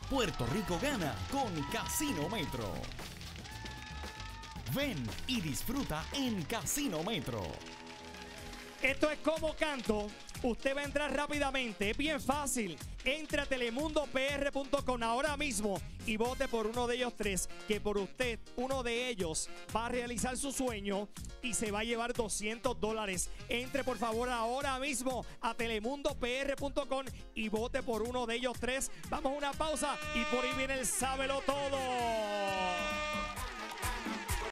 Puerto Rico gana con Casino Metro. Ven y disfruta en Casino Metro. Esto es Como Canto. Usted va a entrar rápidamente, es bien fácil. Entra a telemundopr.com ahora mismo y vote por uno de ellos tres, que por usted, uno de ellos va a realizar su sueño y se va a llevar $200. Entre por favor ahora mismo a telemundopr.com y vote por uno de ellos tres. Vamos a una pausa y por ahí viene el Sábelo Todo.